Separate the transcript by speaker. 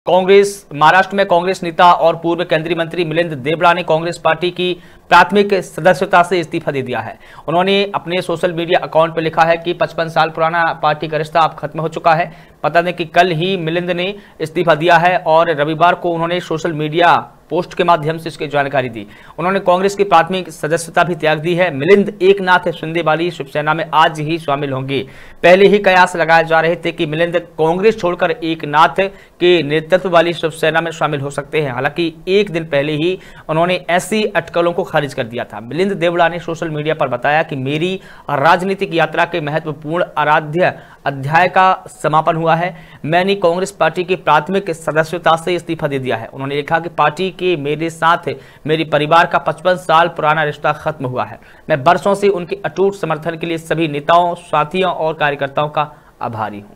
Speaker 1: कांग्रेस महाराष्ट्र में कांग्रेस नेता और पूर्व केंद्रीय मंत्री मिलिंद देवड़ा ने कांग्रेस पार्टी की प्राथमिक सदस्यता से इस्तीफा दे दिया है। उन्होंने अपने सोशल मीडिया अकाउंट पर लिखा है कि 55 साल पुराना पार्टी का रिश्ता अब खत्म हो चुका है। बता दें कि कल ही मिलिंद ने इस्तीफा दिया है और रविवार को उन्होंने सोशल मीडिया पोस्ट के माध्यम से इसकी जानकारी दी। उन्होंने कांग्रेस की प्राथमिक सदस्यता भी त्याग दी है। मिलिंद एकनाथ शिंदे वाली शिवसेना में आज ही शामिल होंगे। पहले ही कयास लगाए जा रहे थे कि मिलिंद कांग्रेस छोड़कर एकनाथ के नेतृत्व वाली शिवसेना में शामिल हो सकते हैं। हालांकि एक दिन पहले ही उन्होंने ऐसी अटकलों को खारिज कर दिया था। मिलिंद देवड़ा ने सोशल मीडिया पर बताया कि मेरी राजनीतिक यात्रा के महत्वपूर्ण आराध्य अध्याय का समापन हुआ है। मैंने कांग्रेस पार्टी की प्राथमिक सदस्यता से इस्तीफा दे दिया है। उन्होंने लिखा कि पार्टी के मेरे साथ मेरे परिवार का 55 साल पुराना रिश्ता खत्म हुआ है। मैं बरसों से उनके अटूट समर्थन के लिए सभी नेताओं, साथियों और कार्यकर्ताओं का आभारी हूं।